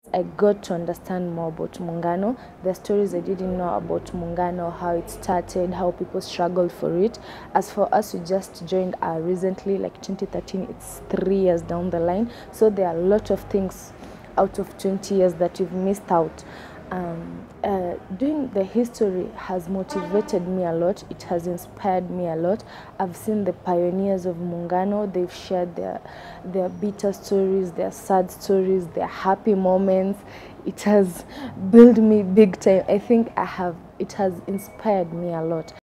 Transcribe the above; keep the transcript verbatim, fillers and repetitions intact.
I got to understand more about Muungano, the stories I didn't know about Muungano, how it started, how people struggled for it. As for us, we just joined uh, recently, like twenty thirteen, it's three years down the line. So there are a lot of things out of twenty years that we've missed out. Um, uh, doing the history has motivated me a lot. It has inspired me a lot. I've seen the pioneers of Muungano. They've shared their their bitter stories, their sad stories, their happy moments. It has built me big time. I think I have. It has inspired me a lot.